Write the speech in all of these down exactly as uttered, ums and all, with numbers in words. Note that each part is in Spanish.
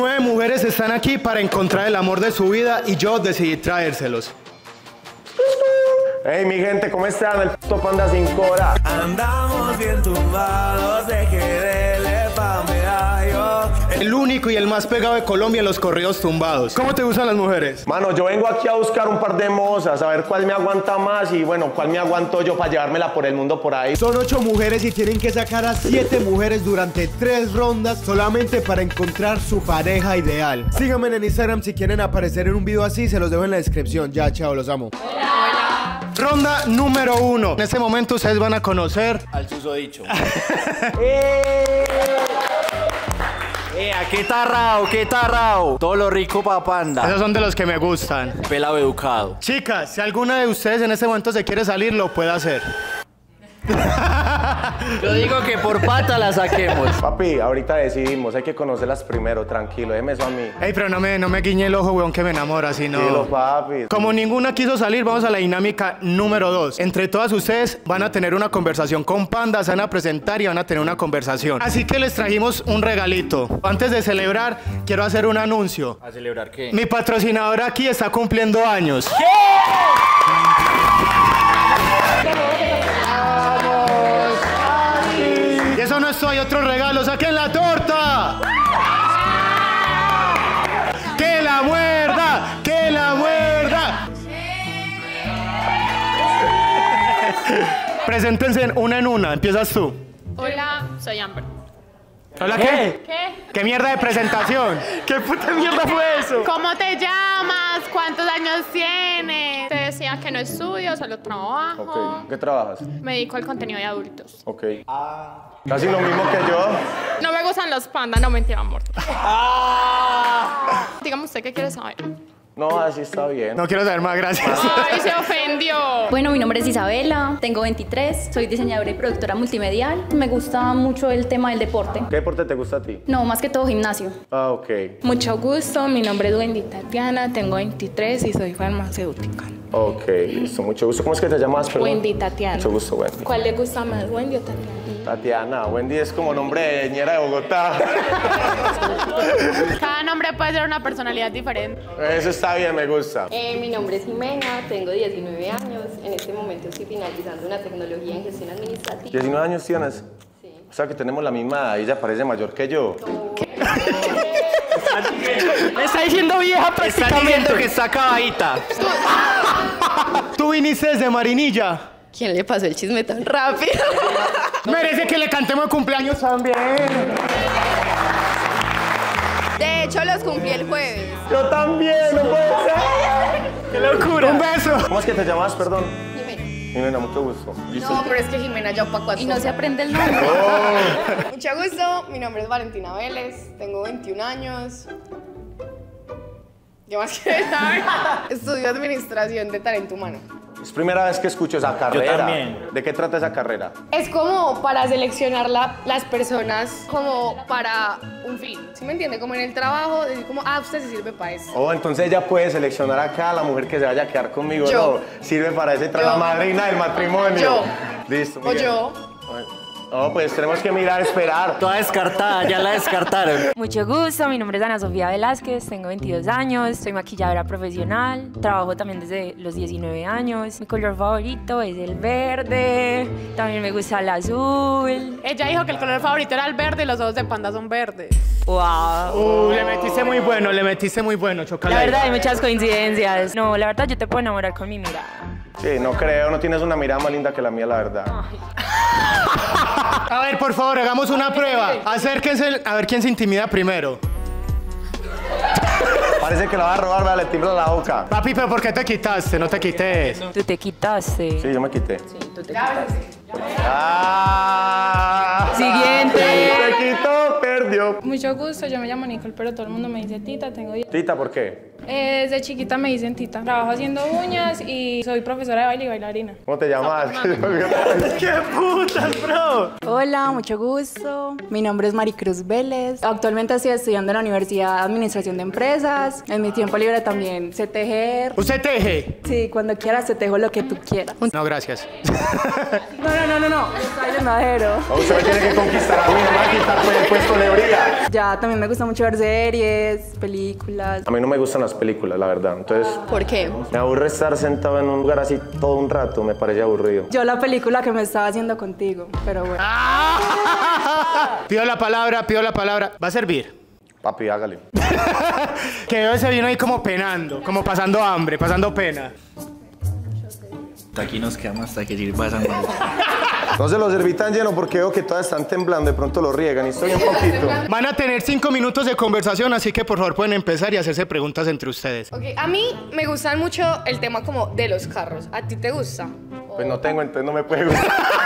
Nueve mujeres están aquí para encontrar el amor de su vida y yo decidí traérselos. Hey, mi gente, ¿cómo están? El puto Panda sin cora. Andamos bien tumbados de Jerez pa' Medallo. El único y el más pegado de Colombia en los corridos tumbados. ¿Cómo te gustan las mujeres? Mano, yo vengo aquí a buscar un par de mozas, a ver cuál me aguanta más y bueno, cuál me aguanto yo para llevármela por el mundo por ahí. Son ocho mujeres y tienen que sacar a siete mujeres durante tres rondas solamente para encontrar su pareja ideal. Síganme en Instagram si quieren aparecer en un video así, se los dejo en la descripción. Ya, chao, los amo. Ronda número uno. En este momento ustedes van a conocer al susodicho. ¡Eh! ¡Eh! ¿Qué tarrao? ¿Qué tarrao? Todo lo rico pa' Panda. Esos son de los que me gustan. Pelado educado. Chicas, si alguna de ustedes en este momento se quiere salir, lo puede hacer. Yo digo que por pata la saquemos. Papi, ahorita decidimos, hay que conocerlas primero, tranquilo, déjeme eso a mí. Ey, pero no me, no me guiñe el ojo, weón, que me enamora, si no. Dilo, papi. Como ninguna quiso salir, vamos a la dinámica número dos. Entre todas ustedes van a tener una conversación con Panda, se van a presentar y van a tener una conversación. Así que les trajimos un regalito. Antes de celebrar, quiero hacer un anuncio. ¿A celebrar qué? Mi patrocinador aquí está cumpliendo años. ¿Qué? Y eso no es todo, hay otro regalo. ¡Saquen la torta! ¡Que la muerda! ¡Que la muerda! Preséntense una en una. Empiezas tú. Hola, soy Amber. ¿Hola qué? ¿Qué? ¿Qué mierda de presentación? ¿Qué puta mierda fue eso? ¿Cómo te llamas? ¿Cuántos años tienes? Te decía que no estudio, solo trabajo. Ok, ¿qué trabajas? Me dedico al contenido de adultos. Ok. Ah. Casi lo mismo que yo. No me gustan los pandas, no mentira, amor. Ah. Dígame usted qué quiere saber. No, así está bien. No quiero saber más, gracias. Ay, se ofendió. Bueno, mi nombre es Isabela, tengo veintitrés, soy diseñadora y productora multimedial. Me gusta mucho el tema del deporte. ¿Qué deporte te gusta a ti? No, más que todo gimnasio. Ah, ok. Mucho gusto, mi nombre es Wendy Tatiana, tengo veintitrés y soy farmacéutica. Ok, listo, mucho gusto. ¿Cómo es que te llamas? Perdón? Wendy Tatiana. Mucho gusto, Wendy. ¿Cuál le gusta más, Wendy o Tatiana? Tatiana, Wendy es como nombre de ñera de Bogotá. Cada nombre puede ser una personalidad diferente. Eso está bien, me gusta. Eh, mi nombre es Jimena, tengo diecinueve años. En este momento estoy finalizando una tecnología en gestión administrativa. ¿diecinueve años tienes? Sí. O sea que tenemos la misma edad, ella parece mayor que yo. Me está diciendo vieja prácticamente. Está diciendo que está caballita. Tú viniste desde Marinilla. ¿Quién le pasó el chisme tan rápido? Merece que le cantemos el cumpleaños también. De hecho, los cumplí el jueves. Yo también, no puede ser. ¡Qué locura! ¡Un beso! ¿Cómo es que te llamas, perdón? Jimena. Jimena, mucho gusto. No, pero es que Jimena ya opacó a Y no se aprende el nombre. Oh. Mucho gusto, mi nombre es Valentina Vélez, tengo veintiún años. ¿Qué más quieres saber? Estudio Administración de Talento Humano. Es primera vez que escucho esa carrera. Yo también. ¿De qué trata esa carrera? Es como para seleccionar la- las personas como para un fin, ¿sí me entiende? Como en el trabajo, decir como, ah, usted se sirve para eso. Oh, entonces ella puede seleccionar acá a la mujer que se vaya a quedar conmigo. Yo. No, sirve para ese tra- la Yo. madrina del matrimonio. Yo. Listo. O Miguel. yo. No, pues tenemos que mirar, esperar. Toda descartada, ya la descartaron. Mucho gusto, mi nombre es Ana Sofía Velázquez, tengo veintidós años, soy maquilladora profesional, trabajo también desde los diecinueve años. Mi color favorito es el verde, también me gusta el azul. Ella dijo que el color favorito era el verde y los ojos de Panda son verdes. ¡Wow! Uh, le metiste muy bueno, le metiste muy bueno, chocala. La ahí. verdad hay muchas coincidencias. No, la verdad yo te puedo enamorar con mi mirada. Sí, no creo, no tienes una mirada más linda que la mía, la verdad. A ver, por favor, hagamos una prueba. Acérquense a ver quién se intimida primero. Parece que la va a robar, vea, le tiembla la boca. Papi, pero ¿por qué te quitaste? No te quites. Tú te quitaste. Sí, yo me quité. Sí, tú te quitaste. Ah. Siguiente. Se quitó, perdió. Mucho gusto, yo me llamo Nicole, pero todo el mundo me dice Tita, tengo diez. Tita, ¿por qué? Eh, desde chiquita me dicen Tita. Trabajo haciendo uñas y soy profesora de baile y bailarina. ¿Cómo te llamas? ¡Qué putas, bro! Hola, mucho gusto. Mi nombre es Maricruz Vélez. Actualmente estoy estudiando en la Universidad de Administración de Empresas. En mi tiempo libre también sé tejer. ¿Usted teje? Sí, cuando quieras te tejo lo que tú quieras. No, gracias. No, no, no, no, no. Soy llenadero. Usted me tiene que conquistar a mí, no me va a quitar pues, el puesto lebría. Ya, también me gusta mucho ver series, películas. A mí no me gustan las películas, la verdad. Entonces, ¿Por qué? me aburre estar sentado en un lugar así todo un rato, me parece aburrido. Yo la película que me estaba haciendo contigo, pero bueno. Pido la palabra, pido la palabra. ¿Va a servir? Papi, hágale. Que veo ese vino ahí como penando, como pasando hambre, pasando pena. Aquí nos quedamos hasta que sirva esa mano. No se lo serví tan lleno porque veo que todas están temblando, de pronto lo riegan y estoy un poquito. Van a tener cinco minutos de conversación, así que por favor pueden empezar y hacerse preguntas entre ustedes. Ok, a mí me gustan mucho el tema como de los carros. ¿A ti te gusta? Pues no tengo, entonces no me puede gustar.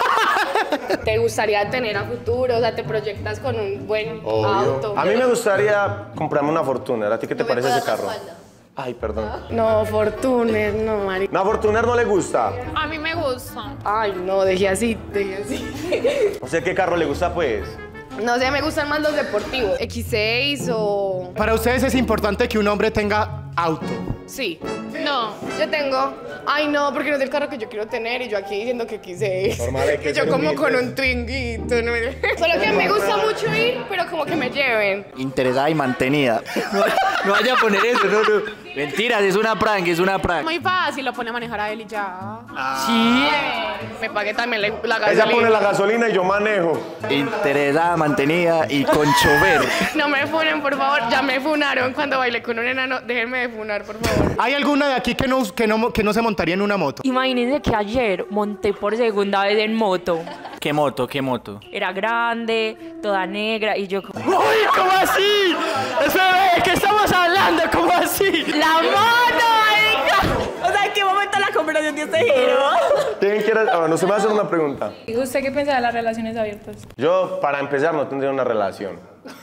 ¿Te gustaría tener a futuro? O sea, ¿te proyectas con un buen auto? A mí me gustaría comprarme una Fortuner. ¿A ti qué te parece ese carro? Ay, perdón. No, Fortuner, no, Mari. ¿No, a Fortuner no le gusta? A mí me gusta. Ay, no, dejé así, dejé así. O sea, ¿qué carro le gusta, pues? No sé, me gustan más los deportivos. equis seis o... Para ustedes es importante que un hombre tenga auto. Sí. No. Yo tengo... Ay, no, porque no es el carro que yo quiero tener y yo aquí diciendo que equis seis. Normal, hay que Y yo ser como humildes. con un Twinguito. ¿No? Solo que me gusta mucho ir, pero como que me lleven. Interesada y mantenida. No, no vaya a poner eso, no, no. Mentiras, es una prank, es una prank. Muy fácil, lo pone a manejar a él y ya. Sí. Me pagué también la, la gasolina. Ella pone la gasolina y yo manejo. Interesada, mantenida y con chofer. No me funen, por favor. Ya me funaron cuando bailé con un enano. Déjenme de funar, por favor. ¿Hay alguna de aquí que no, que no, que no se montaría en una moto? Imagínense que ayer monté por segunda vez en moto. ¿Qué moto, qué moto? Era grande, toda negra y yo como... ¡Uy, cómo así! Espera, ¿de qué estamos hablando? ¿Cómo así? ¡La moto, marica! O sea, ¿en qué momento la conversación dio este giro? ¿Quién quiere? Ah, bueno, se me va a hacer una pregunta. ¿Y usted qué piensa de las relaciones abiertas? Yo, para empezar, no tendría una relación.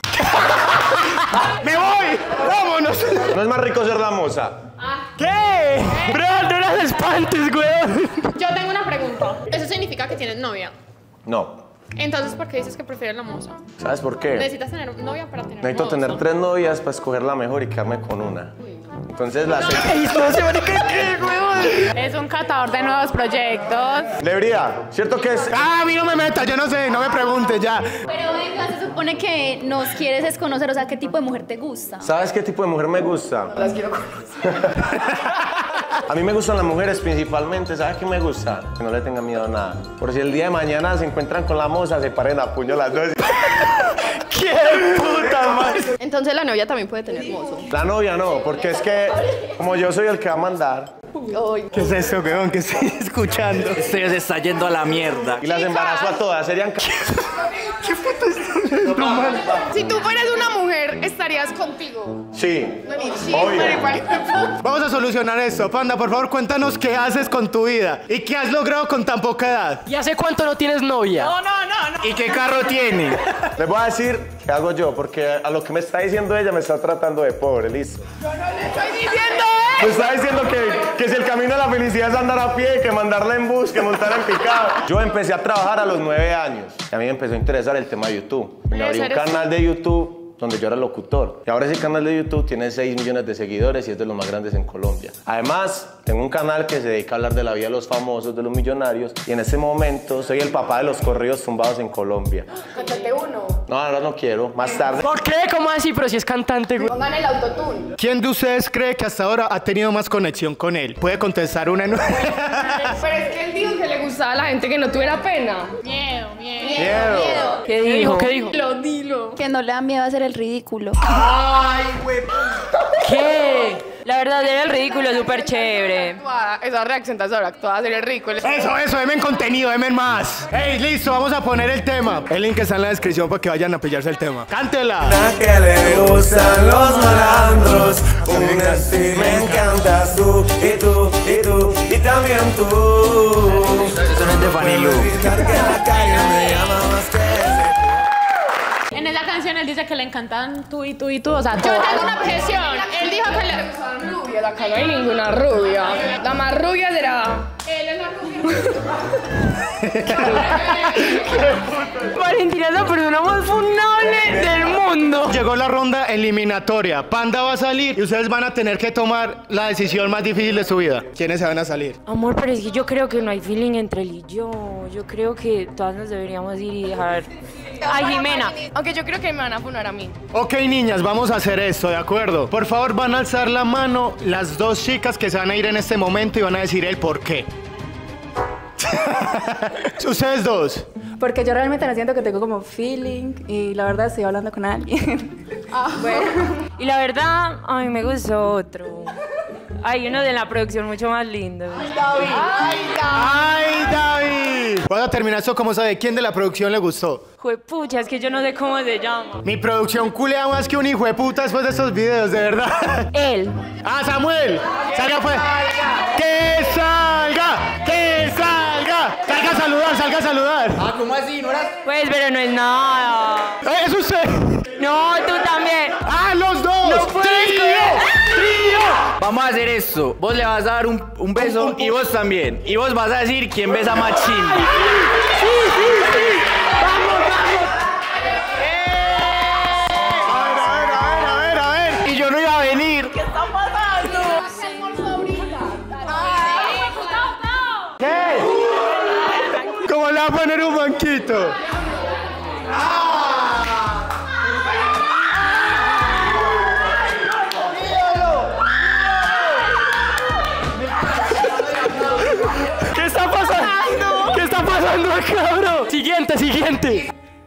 ¡Me voy! ¡Vámonos! ¿No es más rico ser la moza? ¿Qué? Bro, no las espantes, weón. Yo tengo una pregunta. ¿Eso significa que tienes novia? No. Entonces, ¿por qué dices que prefieres la moza? ¿Sabes por qué? Necesitas tener novia para tener Necesito mozo. tener tres novias para escoger la mejor y quedarme con una. Entonces la sé. Es un catador de nuevos proyectos. Lebría, ¿cierto que es? Ah, a mí no me metas, yo no sé, no me preguntes ya. Pero venga, se supone que nos quieres es conocer, o sea, ¿qué tipo de mujer te gusta? ¿Sabes qué tipo de mujer me gusta? Las quiero conocer. A mí me gustan las mujeres principalmente, ¿sabes qué me gusta? Que no le tengan miedo a nada. Por si el día de mañana se encuentran con la moza, se paren a puño las dos. ¡Qué puta madre! Entonces la novia también puede tener mozo. La novia no, porque es que como yo soy el que va a mandar. ¿Qué es eso, weón? ¿Qué estoy escuchando? Este se está yendo a la mierda. Y las embarazo a todas, serían... ca- Si tú fueras una mujer, estarías contigo. Sí, No, ni obvio. chisme, Vamos a solucionar esto. Panda, por favor, cuéntanos qué haces con tu vida y qué has logrado con tan poca edad. ¿Y hace cuánto no tienes novia? ¿Y qué carro tiene? Les voy a decir qué hago yo, porque a lo que me está diciendo ella me está tratando de pobre, listo. estoy diciendo Me está diciendo que, que si el camino a la felicidad es andar a pie, que mandarla en bus, que montar en picado. Yo empecé a trabajar a los nueve años y a mí me empezó a interesar el tema de YouTube. Me abrí un canal de YouTube donde yo era locutor. Y ahora ese canal de YouTube tiene seis millones de seguidores y es de los más grandes en Colombia. Además, tengo un canal que se dedica a hablar de la vida de los famosos, de los millonarios. Y en ese momento soy el papá de los corridos tumbados en Colombia. Cántate uno. No, ahora no quiero. Más tarde. ¿Por qué? ¿Cómo así? Pero si es cantante, güey. Pongan el autotune. ¿Quién de ustedes cree que hasta ahora ha tenido más conexión con él? Puede contestar una en... Pero es que él dijo que le gustaba a la gente que no tuviera pena. Miedo, miedo. Miedo. ¿Qué dijo? ¿Qué dijo? Dilo, dilo. Que no le da miedo hacer el ridículo. ¿Qué? La verdad era el ridículo súper chévere. Actuada, esa reacción tan sobreactuada, hacer el rico. Eso, eso, denme contenido, denme más. Ey, listo, vamos a poner el tema. El link está en la descripción para que vayan a pillarse el tema. ¡Cántela! La que le gustan los malandros. Una así me encantas tú, y tú, y tú, y también tú. Eso no es de Fanny Lu. Que la calle me llama más que ese. En esa canción él dice que le encantan tú y tú y tú, o sea, Yo todas. tengo una objeción. Él dijo que le gustaban rubias. Acá no hay ninguna rubia. La más rubia será. Él es la rubia. Valentina es la persona más funable del mundo. Llegó la ronda eliminatoria. Panda va a salir y ustedes van a tener que tomar la decisión más difícil de su vida. ¿Quiénes se van a salir? Amor, pero es que yo creo que no hay feeling entre él y yo. Yo creo que todas nos deberíamos ir y dejar a Jimena. Aunque yo creo que me van a funar a mí. Ok, niñas, vamos a hacer esto, ¿de acuerdo? Por favor, van a alzar la mano las dos chicas que se van a ir en este momento y van a decir el por qué. Ustedes dos. Porque yo realmente no siento que tengo como feeling y la verdad estoy hablando con alguien. Ah, bueno. Y la verdad, a mí me gustó otro. Hay uno de la producción mucho más lindo. David. ¡Ay, David! Vamos a terminar esto como sabe. ¿Quién de la producción le gustó? Juepucha, es que yo no sé cómo se llama. Mi producción culea más que un hijo de puta después de estos videos, de verdad. Él. ¡Ah, Samuel! ¡Salga pues! ¡Que salga! ¡Que salga! ¡Salga a saludar! ¡Salga a saludar! Ah, ¿cómo así? ¿No era? Pues, pero no es nada. ¡Eh, es usted! No, tú también. ¡Ah, los dos! No puedes ¡Trío! creer. ¡Trío! Vamos a hacer esto. Vos le vas a dar un, un beso y vos también. Y vos vas a decir quién besa más chimba. Sí, sí, sí. Vamos, vamos. A ver, a ver, a ver, a ver, a ver. Y yo no iba a venir. ¿Qué está pasando? ¿Qué? ¿Cómo le va a poner un banquito? ¿Qué está pasando? ¿Qué está pasando acá, bro? Siguiente, siguiente.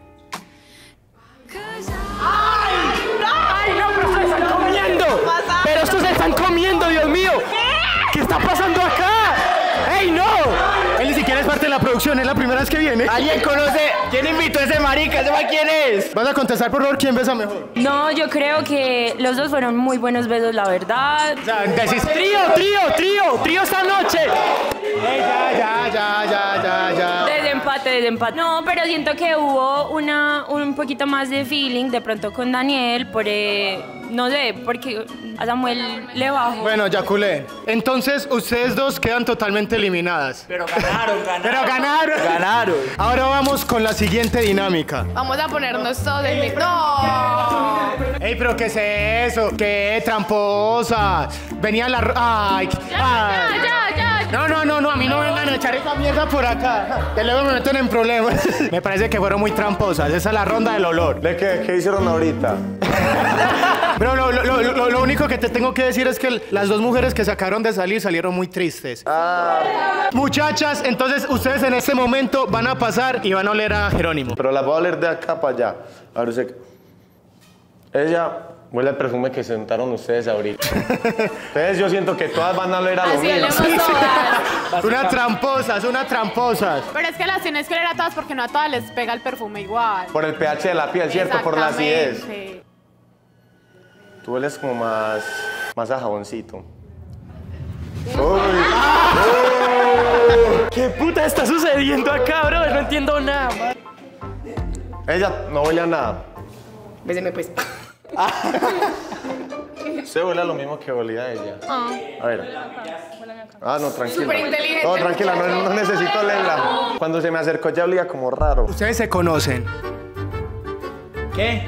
¡Ay, no, pero se están comiendo! ¡Pero estos se están comiendo, Dios mío! ¿Qué está pasando acá? ¡Ey, no! Él ni siquiera es parte de la producción, es la primera vez que viene. ¿Alguien conoce? ¿Quién invitó a ese marica? ¿Ese man quién es? Vas a contestar, por favor, quién besa mejor. No, yo creo que los dos fueron muy buenos besos, la verdad. Ya, decís ¡Trío, trío, trío! ¡Trío esta noche! Ey, ya, ya, ya, ya, ya, ya. Desempate, desempate. No, pero siento que hubo una, un poquito más de feeling de pronto con Daniel, por, eh, no sé, porque a Samuel le bajo. Bueno, ya culé. Entonces, ustedes dos quedan totalmente eliminadas. Pero ganaron, ganaron. Pero ganaron. Ganaron. Ahora vamos con la siguiente dinámica. Vamos a ponernos todos en mi... ¡No! Ey, pero ¿qué es eso? ¿Qué tramposa? Venía la... ¡Ay! ay. Ya, ya, ya. No, no, no, no, a mí no me vengan a echar esa mierda por acá. Que luego me meten en problemas. Me parece que fueron muy tramposas. Esa es la ronda del olor. ¿De qué? ¿Qué hicieron ahorita? Pero lo, lo, lo, lo, lo único que te tengo que decir es que las dos mujeres que sacaron de salir salieron muy tristes. Ah, Muchachas, entonces ustedes en este momento van a pasar y van a oler a Jerónimo. pero las voy a oler de acá para allá. A ver, usted... Ella huele el perfume que sentaron ustedes ahorita. Entonces yo siento que todas van a oler a lo Así mismo. olemos todas. Una tramposas, una tramposas. Pero es que las tienes que oler a todas porque no a todas les pega el perfume igual. Por el pH de la piel, ¿cierto? Por la acidez. Exactamente. Tú hueles como más, más a jaboncito. ¿Qué puta está sucediendo acá, bro? No entiendo nada, man. Ella no huele a nada. Béseme, pues. Usted huele a lo mismo que olía ella. Ah. A ver. Ah, no, tranquila. Súper inteligente. No, tranquila, no, no necesito olerla. Cuando se me acercó ya olía como raro. Ustedes se conocen. ¿Qué?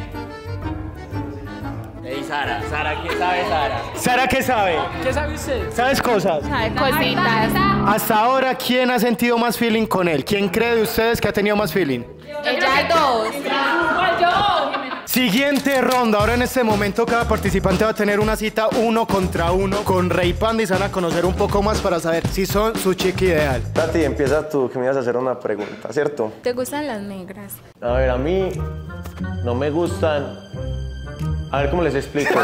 Ey, Sara. Sara, ¿qué sabe Sara? Sara, ¿qué sabe? ¿Qué sabe usted? ¿Sabes cosas? Ay, cositas. Hasta ahora, ¿quién ha sentido más feeling con él? ¿Quién cree de ustedes que ha tenido más feeling? Ellas dos. Siguiente ronda. Ahora en este momento cada participante va a tener una cita uno contra uno con Rey Panda y se van a conocer un poco más para saber si son su chica ideal. Tati, empieza tú, que me ibas a hacer una pregunta, ¿cierto? ¿Te gustan las negras? A ver, a mí no me gustan... A ver, ¿cómo les explico?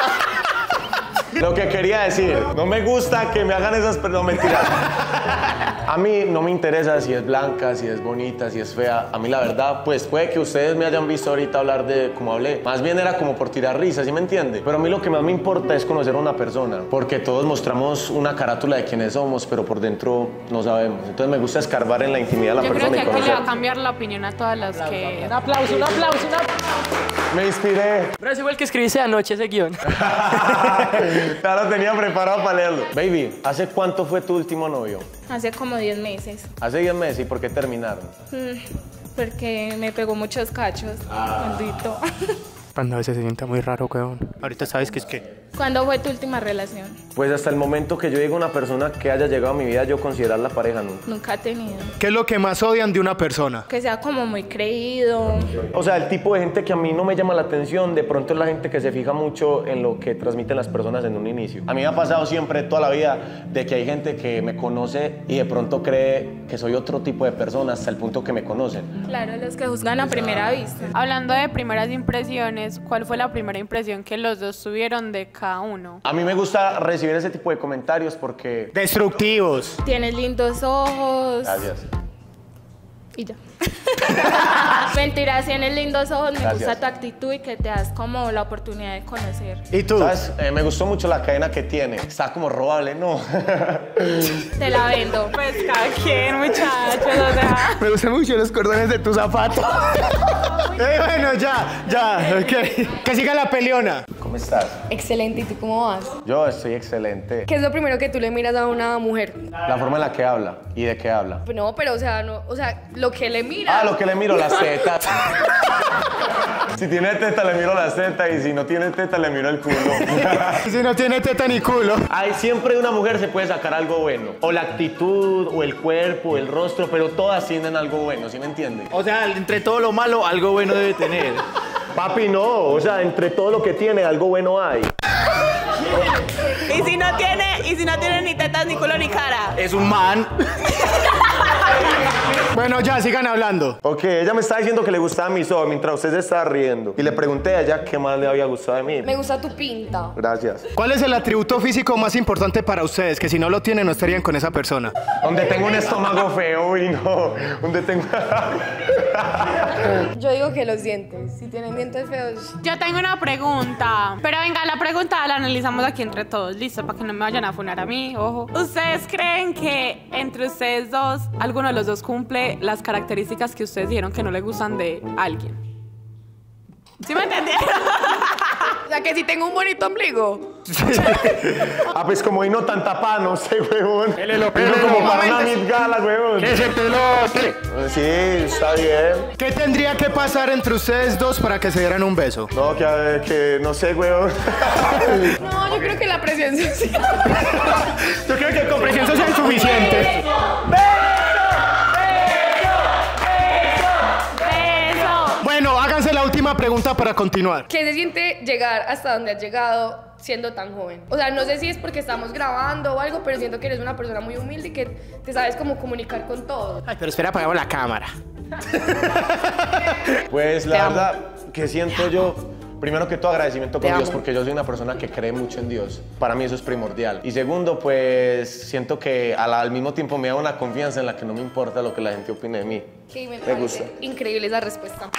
Lo que quería decir, no me gusta que me hagan esas... No, mentiras. A mí no me interesa si es blanca, si es bonita, si es fea. A mí la verdad, pues puede que ustedes me hayan visto ahorita hablar de cómo hablé. Más bien era como por tirar risas, ¿sí me entiende? Pero a mí lo que más me importa es conocer a una persona. Porque todos mostramos una carátula de quiénes somos, pero por dentro no sabemos. Entonces me gusta escarbar en la intimidad de la Yo creo persona que y aquí le va a conocer. cambiar la opinión a todas las que... Un aplauso, un aplauso, un aplauso. Me inspiré. Pero ese fue el que escribiste anoche ese guión. Ya lo tenía preparado para leerlo. Baby, ¿hace cuánto fue tu último novio? Hace como diez meses. Hace diez meses. ¿Y por qué terminaron? Mm, porque me pegó muchos cachos. Ah. Maldito. Cuando a veces se sienta muy raro, weón. Ahorita sabes que es que... ¿Cuándo fue tu última relación? Pues hasta el momento que yo llegue a una persona que haya llegado a mi vida, yo considerar la pareja nunca. Nunca he tenido. ¿Qué es lo que más odian de una persona? Que sea como muy creído. O sea, el tipo de gente que a mí no me llama la atención, de pronto es la gente que se fija mucho en lo que transmiten las personas en un inicio. A mí me ha pasado siempre, toda la vida, de que hay gente que me conoce y de pronto cree que soy otro tipo de persona hasta el punto que me conocen. Claro, los que juzgan a primera vista. Hablando de primeras impresiones, ¿cuál fue la primera impresión que los dos tuvieron de cada uno? A mí me gusta recibir ese tipo de comentarios porque... Destructivos. Tienes lindos ojos. Gracias. Y ya. Mentiras, tienes lindos ojos, me Gracias. gusta tu actitud y que te das como la oportunidad de conocer. ¿Y tú? ¿Sabes? Eh, me gustó mucho la cadena que tiene. Está como robable, ¿no? Te la vendo. Pues cada quien, muchachos, o sea... Me gustan mucho los cordones de tu zapato. Eh, bueno, ya, ya, ok. Que siga la peleona. ¿Cómo estás? Excelente, ¿y tú cómo vas? Yo estoy excelente. ¿Qué es lo primero que tú le miras a una mujer? La forma en la que habla y de qué habla. No, pero o sea, no, o sea, lo que le miras. Ah, lo que le miro, las tetas. Si tiene teta, le miro las tetas y si no tiene teta, le miro el culo. Si no tiene teta ni culo. Hay siempre de una mujer se puede sacar algo bueno. O la actitud, o el cuerpo, o el rostro, pero todas tienen algo bueno, ¿sí me entiendes? O sea, entre todo lo malo, algo bueno debe tener. Papi, no. O sea, entre todo lo que tiene, algo bueno hay. Y si no tiene, y si no tiene ni tetas, ni culo, ni cara. Es un man. Bueno, ya, sigan hablando. Ok, ella me está diciendo que le gustaban mis ojos mientras usted se estaba riendo. Y le pregunté a ella qué más le había gustado de mí. Me gusta tu pinta. Gracias. ¿Cuál es el atributo físico más importante para ustedes? Que si no lo tienen, no estarían con esa persona. Donde tengo un estómago feo y no. Donde tengo... Yo digo que los dientes. Si tienen dientes feos. Yo tengo una pregunta, pero venga, la pregunta la analizamos aquí entre todos, listo, para que no me vayan a funar a mí, ojo. ¿Ustedes creen que entre ustedes dos, alguno de los dos cumple las características que ustedes dijeron que no les gustan de alguien? ¿Sí me entendieron? O sea, que si tengo un bonito ombligo. Ah, pues como vino tan tapado, no sé, huevón. Él es lo Vino peor. como para una misgala, huevón. ¡Que se pelote! Sí, está bien. ¿Qué tendría que pasar entre ustedes dos para que se dieran un beso? No, que, que no sé, huevón. No, yo creo que la presión social. Yo creo que con presión social es suficiente. Bueno, háganse la última pregunta para continuar. ¿Qué se siente llegar hasta donde has llegado siendo tan joven? O sea, no sé si es porque estamos grabando o algo, pero siento que eres una persona muy humilde y que te sabes cómo comunicar con todo. Ay, pero espera, apagamos la cámara. Pues la verdad, que siento yo? Primero que todo, agradecimiento con Te Dios, amo. porque yo soy una persona que cree mucho en Dios. Para mí eso es primordial. Y segundo, pues siento que al, al mismo tiempo me da una confianza en la que no me importa lo que la gente opine de mí. Que me Me parece gusta. increíble esa respuesta.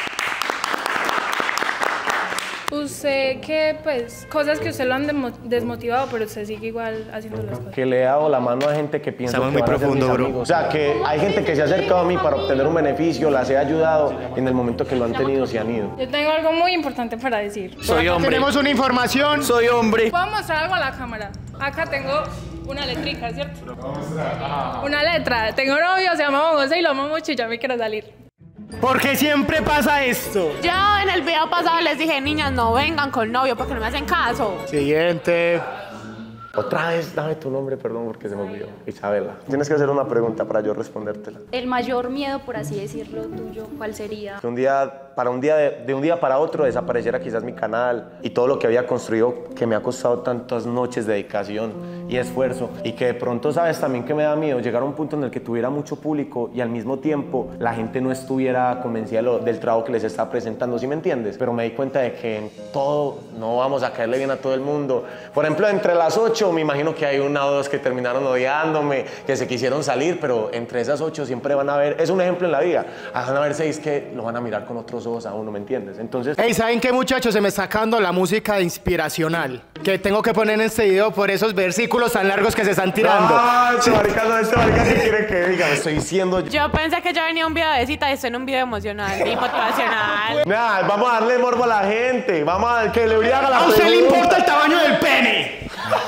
Usted que, pues, cosas que usted lo han demo- desmotivado, pero usted sigue igual haciendo las cosas. Que le he dado la mano a gente que piensa Estamos que muy van a ser mis profundo, bro. amigos. O sea, que hay gente que se ha acercado a mí para obtener un beneficio, las he ayudado y en el momento que lo han tenido se han ido. Yo tengo algo muy importante para decir. Soy hombre. Tenemos una información. Soy hombre. ¿Puedo mostrar algo a la cámara? Acá tengo una letrica, ¿cierto? Una letra. Tengo un novio, se llama José y lo amo mucho y ya me quiero salir. Porque siempre pasa esto. Yo en el video pasado les dije, niñas, no vengan con novio porque no me hacen caso. Siguiente. Otra vez, dame tu nombre, perdón, porque se me olvidó. Isabela. Tienes que hacer una pregunta para yo respondértela. El mayor miedo, por así decirlo, tuyo, ¿cuál sería? Que un día, para un día, de, de un día para otro desapareciera quizás mi canal y todo lo que había construido, que me ha costado tantas noches de dedicación y esfuerzo. Y que de pronto, sabes, también que me da miedo llegar a un punto en el que tuviera mucho público y al mismo tiempo la gente no estuviera convencida de lo- del trabajo que les está presentando, ¿sí me entiendes? Pero me di cuenta de que en todo no vamos a caerle bien a todo el mundo. Por ejemplo, entre las ocho me imagino que hay una o dos que terminaron odiándome, que se quisieron salir, pero entre esas ocho siempre van a haber, es un ejemplo en la vida, van a haber seis que lo van a mirar con otros los ojos a uno, ¿me entiendes? Entonces... Hey, ¿saben qué, muchachos? Se me está sacando la música inspiracional que tengo que poner en este video por esos versículos tan largos que se están tirando. Ah, este marica, no, este marica que quiere que diga, me estoy diciendo... Yo pensé que yo venía a un video de cita y estoy en un video emocional y motivacional. Nah, vamos a darle morbo a la gente. Vamos a que le haga la ¿A usted le importa el tamaño del pene?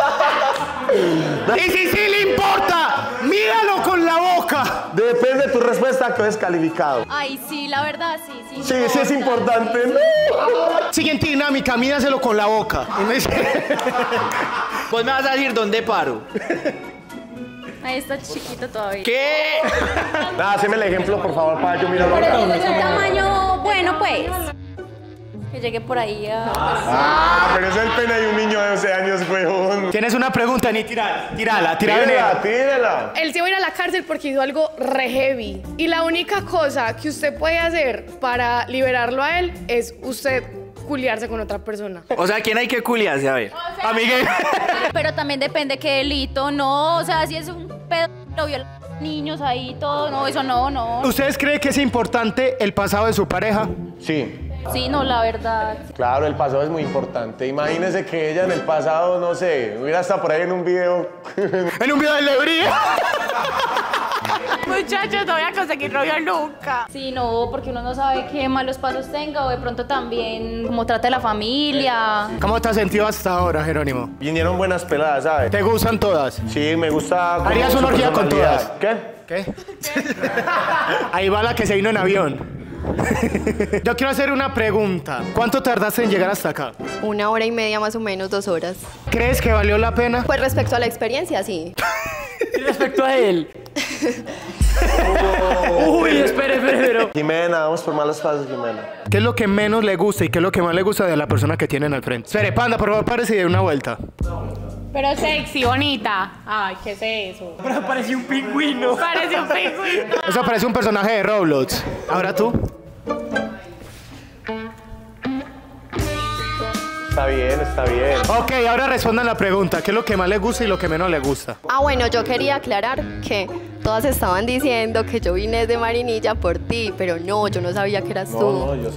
Y si sí le importa, míralo con la boca. Depende de tu respuesta, que es calificado. Ay, sí, la verdad, sí, sí. Sí, sí es importante. Siguiente dinámica, mídaselo con la boca. Y me dice... Pues me vas a decir dónde paro. Ahí está chiquito todavía. ¿Qué? Nada, haceme el ejemplo, por favor, para yo mirarlo. Pero es un tamaño bueno, pues. Que llegue por ahí a... Ah, pero es el pene de un niño de doce años, weón. ¿Tienes una pregunta, ni tirala? Tírala, tírala. Tírala, tírala. Él se va a ir a la cárcel porque hizo algo re heavy. Y la única cosa que usted puede hacer para liberarlo a él es usted culiarse con otra persona. O sea, ¿quién hay que culiarse? A ver. O sea, Amiguel. Pero también depende qué delito, no. O sea, si es un pedo, lo viola niños ahí, todo, no, eso no, no. ¿Ustedes creen que es importante el pasado de su pareja? Sí. Sí, no, la verdad. Claro, el pasado es muy importante. Imagínese que ella en el pasado, no sé, hubiera estado por ahí en un video. En un video de lebría. Muchachos, no voy a conseguir novio nunca. Sí, no, porque uno no sabe qué malos pasos tenga o de pronto también cómo trata a la familia. ¿Cómo te has sentido hasta ahora, Jerónimo? Vinieron buenas peladas, ¿sabes? ¿Te gustan todas? Sí, me gusta... ¿Harías una orgía con todas? ¿Qué? ¿Qué? Ahí va la que se vino en avión. Yo quiero hacer una pregunta. ¿Cuánto tardaste en llegar hasta acá? Una hora y media, más o menos, dos horas. ¿Crees que valió la pena? Pues respecto a la experiencia, sí. Y respecto a él. Uy, espere, espere, pero... Jimena, vamos por malos pasos, Jimena. ¿Qué es lo que menos le gusta y qué es lo que más le gusta de la persona que tienen al frente? Espere, Panda, por favor, párese y dé una vuelta. Pero sexy, bonita. Ay, ¿qué es eso? Pero parece un pingüino. Parece un pingüino. Eso parece un personaje de Roblox. Ahora tú. Está bien, está bien. Ok, ahora respondan la pregunta. ¿Qué es lo que más le gusta y lo que menos le gusta? Ah, bueno, yo quería aclarar que todas estaban diciendo que yo vine de Marinilla por ti, pero no, yo no sabía que eras No, tú. no, yo sé.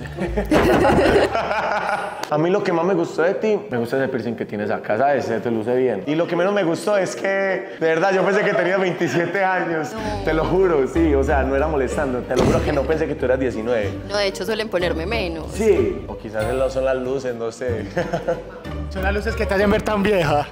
A mí lo que más me gustó de ti, me gusta ese piercing que tienes acá, ¿sabes? Se te luce bien. Y lo que menos me gustó es que, de verdad, yo pensé que tenías veintisiete años. No. Te lo juro, sí, o sea, no era molestando. Te lo juro que no pensé que tú eras diecinueve. No, de hecho suelen ponerme menos. Sí. O quizás son las luces, no sé. Son las luces que te hacen ver tan vieja.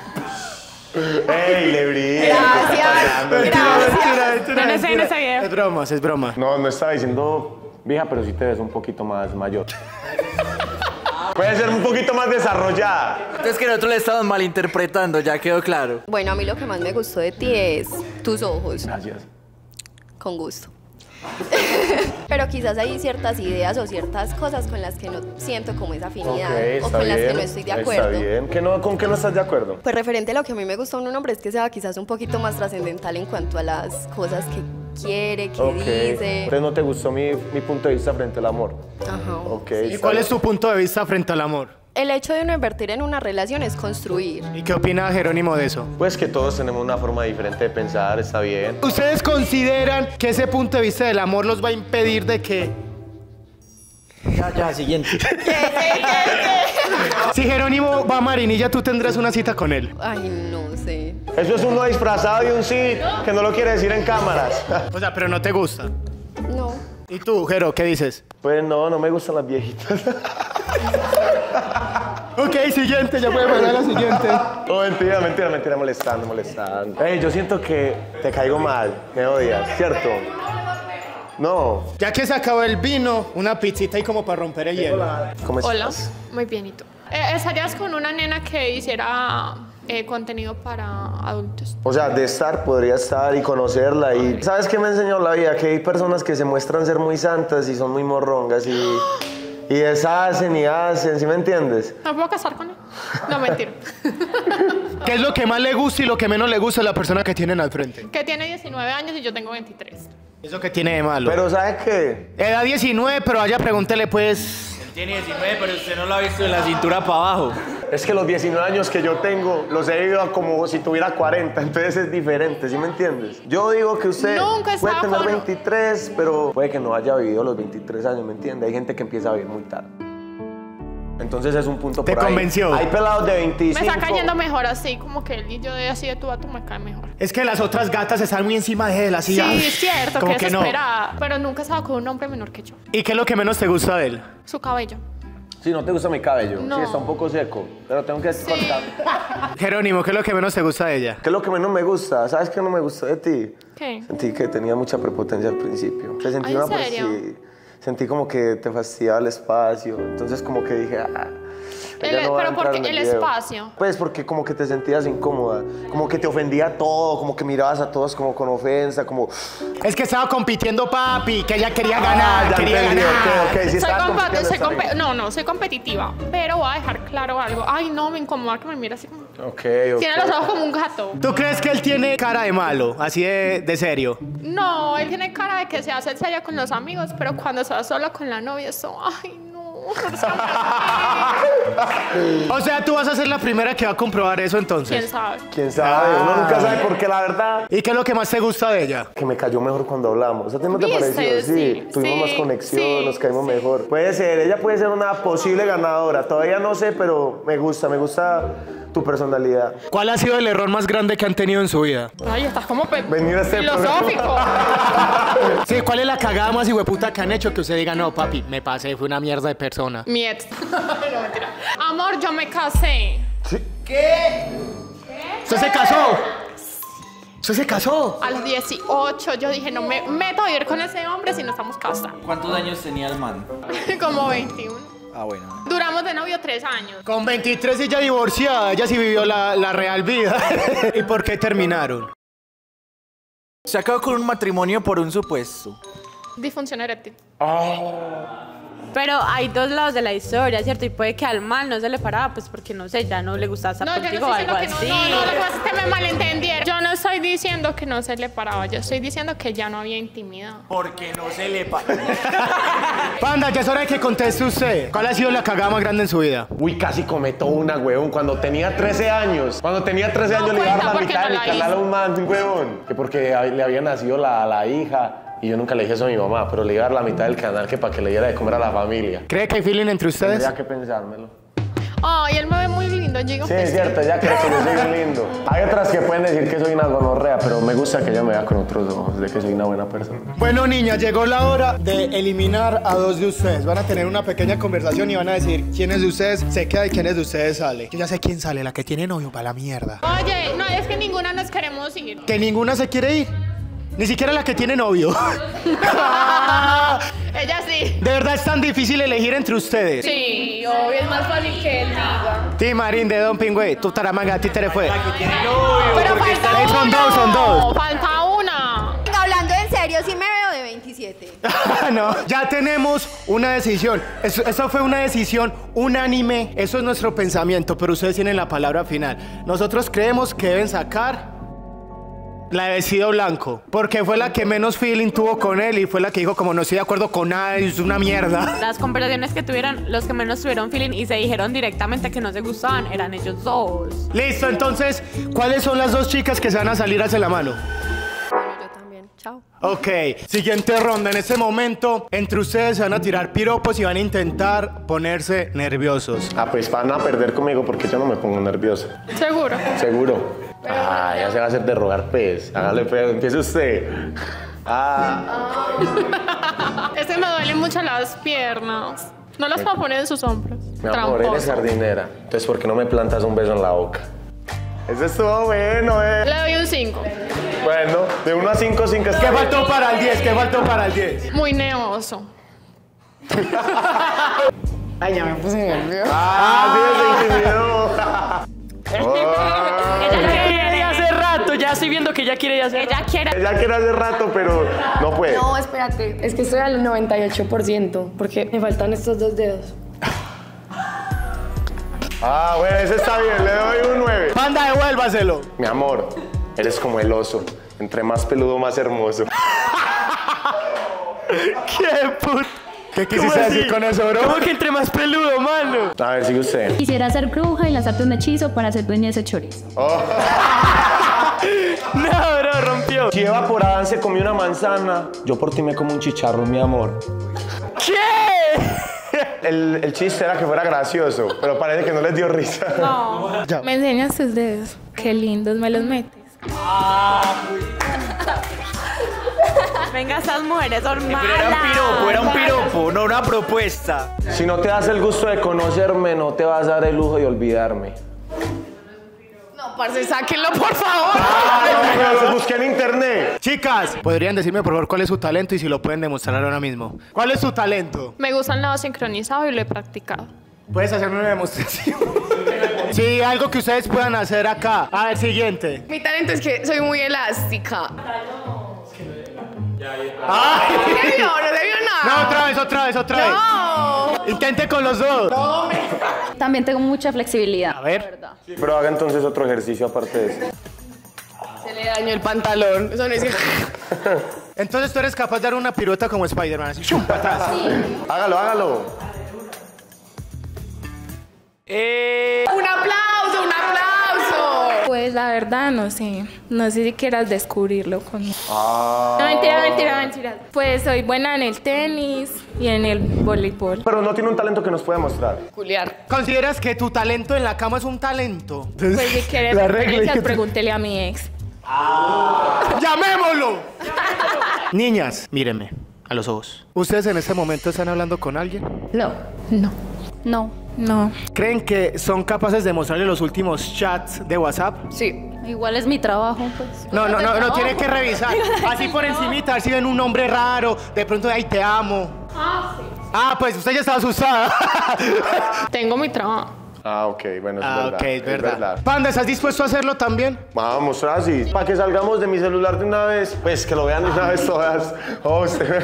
¡Ey, le brilla! Gracias, gracias. No, no sé, no sabía. Es broma, es broma. No, no estaba diciendo vieja, pero sí te ves un poquito más mayor. Puede ser un poquito más desarrollada. Entonces que nosotros le estamos malinterpretando, ya quedó claro. Bueno, a mí lo que más me gustó de ti es tus ojos. Gracias. Con gusto. Pero quizás hay ciertas ideas o ciertas cosas con las que no siento como esa afinidad Ok, o está con las que bien, no estoy de acuerdo. Está bien. ¿Qué no, ¿Con qué no estás de acuerdo? Pues referente a lo que a mí me gusta de un hombre es que sea quizás un poquito más trascendental en cuanto a las cosas que quiere, que Ok. dice. Entonces no te gustó mi, mi punto de vista frente al amor. Ajá. Ok. ¿Y cuál es tu punto de vista frente al amor? El hecho de uno invertir en una relación es construir. ¿Y qué opina Jerónimo de eso? Pues que todos tenemos una forma diferente de pensar, está bien. ¿Ustedes consideran que ese punto de vista del amor los va a impedir de que... Ya, ya, siguiente. Si Jerónimo va a Marinilla, tú tendrás una cita con él? Ay, no sé. Eso es uno disfrazado de un sí que no lo quiere decir en cámaras. O sea, pero no te gusta. No. ¿Y tú, Jero, qué dices? Pues no, no me gustan las viejitas. Ok, siguiente, ya puede pasar a la siguiente. Oh, mentira, mentira, mentira, molestando, molestando. Ey, yo siento que te caigo mal, me odias, ¿cierto? No. Ya que se acabó el vino, una pizzita y como para romper el hielo. ¿Cómo estás? Hola, muy bien, ¿y tú? Eh, ¿Estarías con una nena que hiciera eh, contenido para adultos? O sea, de estar podría estar y conocerla y... ¿Sabes qué me enseñó la vida? Que hay personas que se muestran ser muy santas y son muy morrongas y... Y deshacen y hacen, ¿sí me entiendes? ¿Me puedo casar con él? No, mentira. ¿Qué es lo que más le gusta y lo que menos le gusta a la persona que tienen al frente? Que tiene diecinueve años y yo tengo veintitrés. ¿Eso que tiene de malo? Pero ¿sabes qué? Edad diecinueve, pero allá pregúntele pues... Tiene diecinueve, pero usted no lo ha visto de la cintura para abajo. Es que los diecinueve años que yo tengo los he vivido como si tuviera cuarenta, entonces es diferente, ¿sí me entiendes? Yo digo que usted Nunca puede estaba tener con- veintitrés, pero puede que no haya vivido los veintitrés años, ¿me entiende? Hay gente que empieza a vivir muy tarde. Entonces es un punto ¿Te por ahí. convenció? Hay pelados de veinticinco. Me está cayendo mejor así, como que él y yo de así de tú a tú me cae mejor. Es que las otras gatas están muy encima de él, así. Sí, ah, es cierto, como que que es no. esperada. Pero nunca he estado con un hombre menor que yo. ¿Y qué es lo que menos te gusta de él? Su cabello. Sí, ¿no te gusta mi cabello? No. Sí, está un poco seco, pero tengo que cortar. Jerónimo, ¿qué es lo que menos te gusta de ella? ¿Qué es lo que menos me gusta? ¿Sabes qué no me gustó de ti? ¿Qué? Sentí que tenía mucha prepotencia al principio. Te sentí ¿Ay, en una pers- serio? sí. Sentí como que te fastidiaba el espacio. Entonces como que dije, ah, ella El- no va a pero entrar porque en el video. espacio. Pues porque como que te sentías incómoda, como que te ofendía todo, como que mirabas a todos como con ofensa, como... Es que estaba compitiendo papi, que ella quería ganar, Ah, ya quería entendí, ganar. ok, ok, sí Soy estaba compa- compitiendo, soy está compe- bien. no, no, soy competitiva. Pero voy a dejar claro algo. Ay, no, me incomoda que me mire así como. Ok, ok. Tiene los ojos como un gato. ¿Tú crees que él tiene cara de malo, así de, de serio? No, él tiene cara de que se hace el serio con los amigos, pero cuando se va solo con la novia, eso. Ay, no. O sea, tú vas a ser la primera que va a comprobar eso entonces. ¿Quién sabe? ¿Quién sabe? Uno nunca sabe porque la verdad... ¿Y qué es lo que más te gusta de ella? Que me cayó mejor cuando hablamos. ¿A ti no te ¿Viste? pareció? Sí, Sí, tuvimos sí, más conexión, sí, nos caímos mejor. Puede ser, ella puede ser una posible ganadora. Todavía no sé, pero me gusta, me gusta tu personalidad. ¿Cuál ha sido el error más grande que han tenido en su vida? Ay, estás como pe- Venir a este filosófico. Sí, ¿cuál es la cagada más hijueputa que han hecho que usted diga, no, papi, me pasé, fue una mierda de persona? Mi ex. No, mentira. Amor, yo me casé. ¿Usted se casó? ¿Usted se casó? A los dieciocho yo dije, no me meto a vivir con ese hombre si no estamos casados. ¿Cuántos años tenía el man? Como veintiuno. Ah, bueno. Duramos de novio tres años. Con veintitrés ella divorciada, ella sí vivió la, la real vida. ¿Y por qué terminaron? Se acabó con un matrimonio por un supuesto. Disfunción eréctil. Pero hay dos lados de la historia, ¿cierto? Y puede que al mal no se le paraba, pues porque no sé, ya no le gustaba estar No, yo no contigo estoy o algo diciendo que así. no, no, no, lo que pasa es que me malentendieron. Yo no estoy diciendo que no se le paraba, yo estoy diciendo que ya no había intimidad. Porque no se le paró. Panda, ya es hora de que conteste usted. ¿Cuál ha sido la cagada más grande en su vida? Uy, casi cometo una, huevón. Cuando tenía trece años. Cuando tenía trece años le iba a dar cuenta la porque mitad de no mi la canal a hizo. un man, huevón. Que porque a- le había nacido la, la hija. Y yo nunca le dije eso a mi mamá, pero le iba a dar la mitad del canal que para que le diera de comer a la familia. ¿Cree que hay feeling entre ustedes? Tendría que pensármelo. Ay, él me ve muy lindo, llega Sí, es cierto, ella cree que yo soy un lindo. Hay otras que pueden decir que soy una gonorrea, pero me gusta que ella me vea con otros ojos, de que soy una buena persona. Bueno, niña, llegó la hora de eliminar a dos de ustedes. Van a tener una pequeña conversación y van a decir quiénes de ustedes se queda y quiénes de ustedes sale. Yo ya sé quién sale, la que tiene novio para la mierda. Oye, no, es que ninguna nos queremos ir. Que ninguna se quiere ir. Ni siquiera la que tiene novio. Ella sí. De verdad es tan difícil elegir entre ustedes. Sí, obvio, es más fácil que él diga. Ti, Marín, de Don Pingüe, tú taramanga, a ti te le fue. Pero falta Eh, una. son dos, son dos. Falta una. Hablando en serio, sí me veo de veintisiete. No, ya tenemos una decisión. Eso, eso fue una decisión unánime. Eso es nuestro pensamiento, pero ustedes tienen la palabra final. Nosotros creemos que deben sacar la de vestido blanco, porque fue la que menos feeling tuvo con él y fue la que dijo como no estoy de acuerdo con nada, es una mierda. Las conversaciones que tuvieron, los que menos tuvieron feeling y se dijeron directamente que no se gustaban, eran ellos dos. Listo, entonces, ¿cuáles son las dos chicas que se van a salir hacia la mano? Bueno, yo también. Chao. Ok, siguiente ronda. En este momento, entre ustedes se van a tirar piropos y van a intentar ponerse nerviosos. Ah, pues van a perder conmigo porque yo no me pongo nervioso. Seguro. Seguro. Ah, ya se va a hacer de rogar, pues. Hágale, pues, empiece usted. Ah. Este me duelen mucho las piernas. No las puedo poner en sus hombros. Mi amor, eres jardinera. Entonces, ¿por qué no me plantas un beso en la boca? Eso estuvo bueno, eh. Le doy un cinco. Bueno, de uno a cinco, cinco. ¿Qué faltó para el diez? ¿Qué faltó para el diez? Muy neoso. Ay, ya me puse nerviosa. Ah, sí, se intimidó. Ella quiere ir hace rato, ya estoy viendo que ella quiere ir hace Ella rato. quiere. Ella quiere hace rato, pero no puede. No, espérate, es que estoy al noventa y ocho por ciento porque me faltan estos dos dedos. Ah, bueno, ese está bien, le doy un nueve. Panda, devuélvaselo. Mi amor, eres como el oso. Entre más peludo, más hermoso. ¡Qué puto! ¿Qué quisiste decir con eso, bro? ¿Cómo que entre más peludo, mano? A ver, sigue usted. Quisiera ser bruja y lanzarte un hechizo para ser dueña de ese chorizo. Oh. No, bro, rompió. Si Eva por Adán se comió una manzana, yo por ti me como un chicharrón, mi amor. ¿Qué? El, el chiste era que fuera gracioso, pero parece que no les dio risa. No. Ya. Me enseñas tus dedos. Qué lindos me los metes. Venga, esas mujeres son malas. Pero era un piropo, era un piropo, no una propuesta. Si no te das el gusto de conocerme, no te vas a dar el lujo de olvidarme. No, parce, sáquenlo, por favor. Ah, no, pero lo busqué en internet. Chicas, ¿podrían decirme por favor cuál es su talento y si lo pueden demostrar ahora mismo? ¿Cuál es su talento? Me gusta el lado sincronizado y lo he practicado. ¿Puedes hacerme una demostración? Sí, algo que ustedes puedan hacer acá. A ver, siguiente. Mi talento es que soy muy elástica. ¡Ay! ¿No debió? ¿No debió nada? No, otra vez, otra vez, otra vez. No. Intente con los dos. No, me... También tengo mucha flexibilidad. A ver. Sí, pero haga entonces otro ejercicio aparte de eso. Se le dañó el pantalón. Eso no es... Entonces tú eres capaz de dar una pirueta como Spider-Man, así, ¡chum! Para atrás. Hágalo, hágalo. Eh... ¡Un aplauso, un aplauso! Pues la verdad, no sé. No sé si quieras descubrirlo conmigo. Ah. No, mentira, mentira, mentira. Pues soy buena en el tenis y en el voleibol. Pero no tiene un talento que nos pueda mostrar. Culiar. ¿Consideras que tu talento en la cama es un talento? Pues si quieres La regla referencias, que- pregúntele a mi ex. ¡Llamémoslo! Niñas, mírenme a los ojos. ¿Ustedes en este momento están hablando con alguien? No. No. No. No. ¿Creen que son capaces de mostrarle los últimos chats de WhatsApp? Sí. Igual es mi trabajo, pues. No, no, no, no tiene que revisar. Así por encimita, a ver si ven un nombre raro. De pronto, ay, te amo. Ah, sí. Ah, pues usted ya está asustada. Tengo mi trabajo. Ah, ok, bueno, es Ah, verdad. ok, es verdad. Panda, ¿estás dispuesto a hacerlo también? Vamos, así. Para que salgamos de mi celular de una vez. Pues que lo vean de una vez todas. Oh, usted.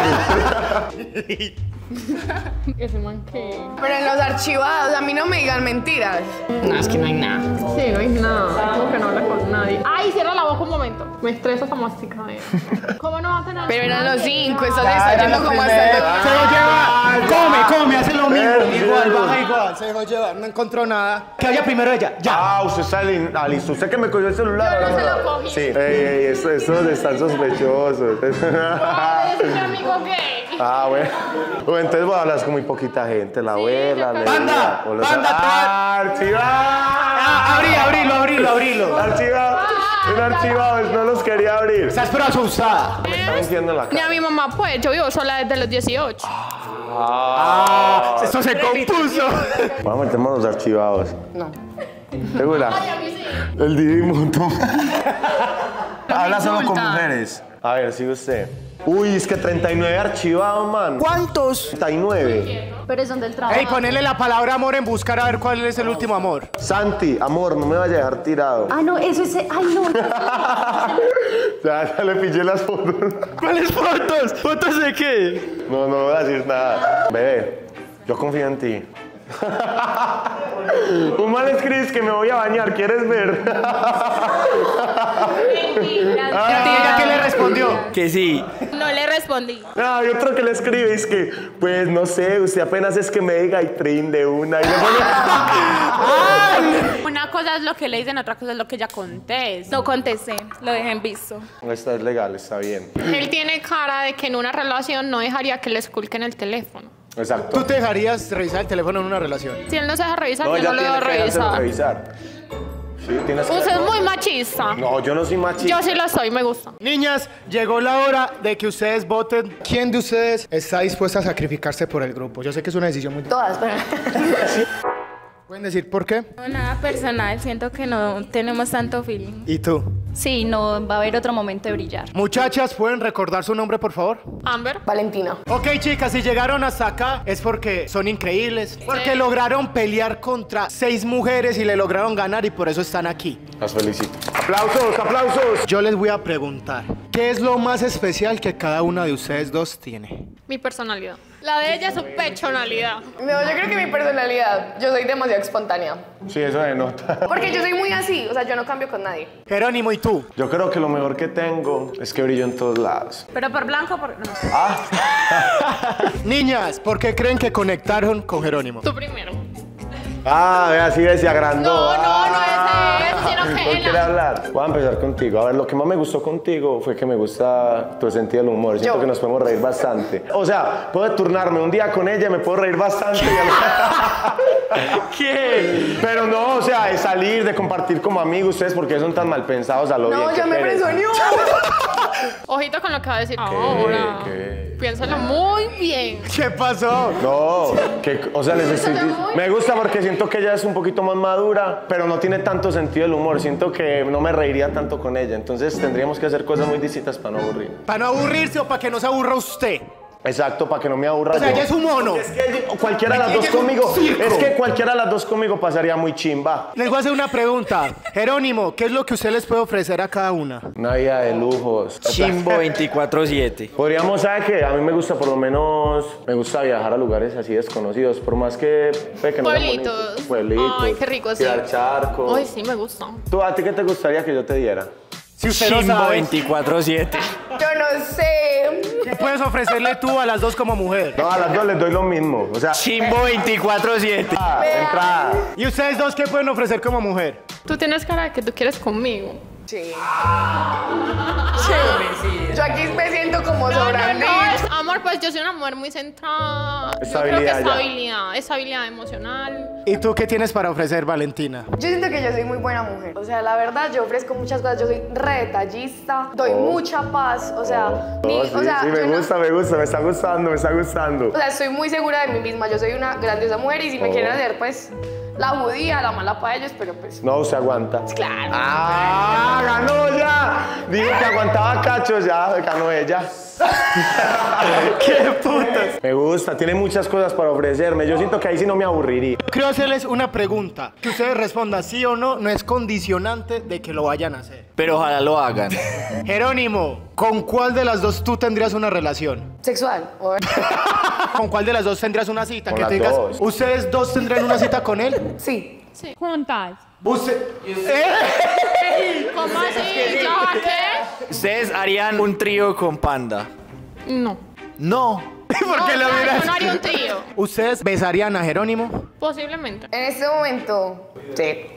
Ese man que... Pero en los archivados, a mí no me digan mentiras. No, es que no hay nada. Sí, no hay nada. Como que no habla con nadie. Ay, cierra la boca un momento. Me estresa esa masticadera. ¿Cómo no va a tener? Pero eran los cinco, estás Ya, está era yendo la como primera. hasta... Se lo lleva. Come, come, hace lo mismo. Perdido. Igual, baja igual. Se dejó llevar, no encontró nada. Que vaya primero ella. Ya. Ah, usted está li- ah, listo. Usted que me cogió el celular. Yo no ahora se lo cogí. Sí. Ey, ey, estos, estos están sospechosos. Ay, es mi amigo gay. Ah, bueno. Bueno, entonces voy a hablar con muy poquita gente. La abuela, la Panda, o los- Panda, Ah, archivado. Ah, abrí, abrilo, abrilo, abrilo. Archivado. Un archivado, no los quería abrir. Estás pero asustada. Me está mintiendo en la Ni cara. a mi mamá, pues. Yo vivo sola desde los dieciocho. Ah, esto se compuso. Vamos a meternos los archivados. No. ¿Segura? El Divimundo. Habla solo con mujeres. A ver, sigue usted. Uy, es que treinta y nueve archivados, man. ¿Cuántos? treinta y nueve. Pero son del trabajo. Ey, ponele la palabra amor en buscar a ver cuál es el último amor. Santi, amor, no me vaya a dejar tirado. Ah, no, eso es... Ay, no. Ya, ya le pillé las fotos. ¿Cuáles fotos? ¿Fotos de qué? No, no voy a decir nada. Bebé, yo confío en ti. Un mal escribes que me voy a bañar, ¿quieres ver? ¿Ya qué le respondió? Que sí. No le respondí. No, hay otro que le escribe, es que, pues, no sé, usted apenas es que me diga y trin de una. Y le pone... Una cosa es lo que le dicen, otra cosa es lo que ella contesta. No contesté. Lo dejé en visto. Esta es legal, está bien. Él tiene cara de que en una relación no dejaría que le esculquen el teléfono. Exacto. ¿Tú te dejarías revisar el teléfono en una relación? Si él no se deja revisar, No, yo ella no lo tiene debo que dejárselo revisar. revisar. Sí, tienes que... Usted es muy machista. No, yo no soy machista. Yo sí lo soy, me gusta. Niñas, llegó la hora de que ustedes voten. ¿Quién de ustedes está dispuesta a sacrificarse por el grupo? Yo sé que es una decisión muy... Todas, pero... ¿Pueden decir por qué? No, nada personal, siento que no tenemos tanto feeling. ¿Y tú? Sí, no, va a haber otro momento de brillar. Muchachas, ¿pueden recordar su nombre, por favor? Amber. Valentina. Ok, chicas, si llegaron hasta acá es porque son increíbles. Porque lograron pelear contra seis mujeres y le lograron ganar y por eso están aquí. Las felicito. ¡Aplausos, aplausos! Yo les voy a preguntar, ¿qué es lo más especial que cada una de ustedes dos tiene? Mi personalidad. La de ella es su pechonalidad. No, yo creo que mi personalidad, yo soy demasiado espontánea. Sí, eso se nota. Porque yo soy muy así, o sea, yo no cambio con nadie. Jerónimo, ¿y tú? Yo creo que lo mejor que tengo es que brillo en todos lados. Pero por blanco, por... No. Ah. Niñas, ¿por qué creen que conectaron con Jerónimo? Tú primero. Ah, vea, así se agrandó. No, no, no es él, sino que ¿Por él. quiere hablar? Voy a empezar contigo. A ver, lo que más me gustó contigo fue que me gusta tu sentido del humor. Siento Yo. que nos podemos reír bastante. O sea, puedo turnarme un día con ella y me puedo reír bastante. ¿Qué? Pero no, o sea, de salir, de compartir como amigos, ustedes porque son tan mal pensados a lo bien. No, qué ya me pereza. presoneó. Ojito con lo que va a decir ahora. ¿Qué? Piénsalo muy bien. ¿Qué pasó? No, que, o sea, les estoy Piénsalo dic- muy me gusta porque siento que ella es un poquito más madura, pero no tiene tanto sentido del humor. Siento que no me reiría tanto con ella. Entonces tendríamos que hacer cosas muy distintas para no aburrir. ¿Para no aburrirse o para que no se aburra usted? Exacto, para que no me aburra. O sea, yo. ella es un mono. Es que cualquiera de las Ella dos es un conmigo. circo. Es que cualquiera de las dos conmigo pasaría muy chimba. Les voy a hacer una pregunta. Jerónimo, ¿qué es lo que usted les puede ofrecer a cada una? Una vida de lujos. Chimbo veinticuatro siete. Podríamos, ¿sabe qué? A mí me gusta por lo menos, me gusta viajar a lugares así desconocidos, por más que, pues, que no sean Pueblitos. bonitos. Pueblitos. Ay, qué rico, sí. Tirar charcos. Ay, sí, me gusta. ¿Tú, a ti qué te gustaría que yo te diera? Si usted no Chimbo sabe, veinticuatro siete. Yo no sé. ¿qué puedes ofrecerle tú a las dos como mujer? No, a las dos les doy lo mismo. O sea, Chimbo veinticuatro siete. ah, entrada. ¿Y ustedes dos qué pueden ofrecer como mujer? Tú tienes cara de que tú quieres conmigo. Sí. Sí. Yo aquí me siento como No, no, sobrante. no, es- amor, pues yo soy una mujer muy centrada. Yo creo que Estabilidad ya. estabilidad, estabilidad emocional. ¿Y tú qué tienes para ofrecer, Valentina? Yo siento que yo soy muy buena mujer. O sea, la verdad, yo ofrezco muchas cosas. Yo soy re detallista, doy Oh. mucha paz. O sea, ni- Oh, sí, o sea, sí, me yo no- gusta, me gusta, me está gustando, me está gustando. o sea, estoy muy segura de mí misma. Yo soy una grandiosa mujer y si me Oh. quieren hacer, pues, la judía, la mala para ellos, pero pues, No, se aguanta. claro. ¡Ah, ganó ya! Dije que aguantaba cachos, ya ganó ella. ¡Qué putas! Me gusta, tiene muchas cosas para ofrecerme. Yo siento que ahí sí no me aburriría. Quiero hacerles una pregunta. Que ustedes respondan sí o no, no es condicionante de que lo vayan a hacer. Pero ojalá lo hagan. Jerónimo, ¿con cuál de las dos tú tendrías una relación? Sexual. O- ¿Con cuál de las dos tendrías una cita? Con Que las te digas, dos. ¿ustedes dos tendrán una cita con él? Sí. Juntas. Usted... ¿Eh? ¿Cómo así? ¿Ya qué? ¿Ustedes harían un trío con Panda? No. No. ¿Por No, qué o lo sea, hubieras- yo no haría un trío. ¿Ustedes besarían a Jerónimo? Posiblemente. En este momento, sí.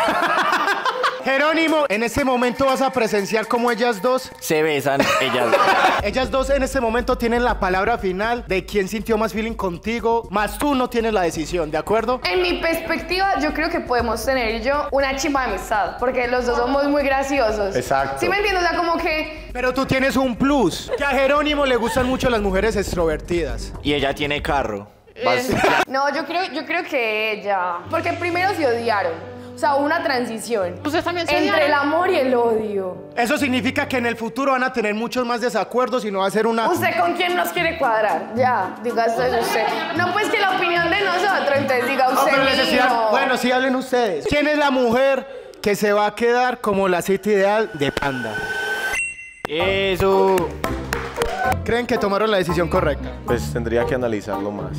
Jerónimo, en este momento vas a presenciar cómo ellas dos, Se besan ellas. ellas dos en este momento tienen la palabra final de quién sintió más feeling contigo, más tú no tienes la decisión, ¿de acuerdo? En mi perspectiva, yo creo que podemos tener y yo una chimba de amistad, porque los dos somos muy graciosos. Exacto. ¿Sí me entiendes? O sea, como que... Pero tú tienes un plus, que a Jerónimo le gustan mucho las mujeres extrovertidas. Y ella tiene carro. Eh, No, yo creo, yo creo que ella... Porque primero se odiaron. O sea, hubo una transición. ¿Ustedes también se Entre el odiaron? amor y el odio. Eso significa que en el futuro van a tener muchos más desacuerdos y no va a ser una... ¿Usted con quién nos quiere cuadrar? Ya, diga usted, usted. No, pues que la opinión de nosotros, entonces diga No, usted pero necesidad- mismo. Bueno, sí hablen ustedes. ¿Quién es la mujer que se va a quedar como la cita ideal de Panda? Eso. ¿Creen que tomaron la decisión correcta? Pues tendría que analizarlo más.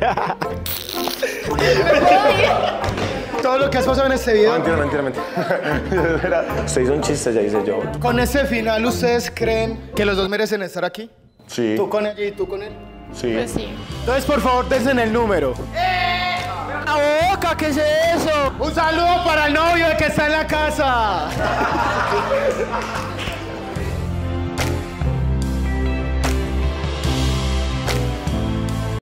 Todo lo que has pasado en este video. No, mentira, mentira, mentira. Se hizo un chiste, ya hice yo. Con este final, ¿ustedes creen que los dos merecen estar aquí? Sí. ¿Tú con ella y tú con él? Sí. Pues sí. Entonces, por favor, dense el número. ¡La boca! ¿Qué es eso? Un saludo para el novio que está en la casa.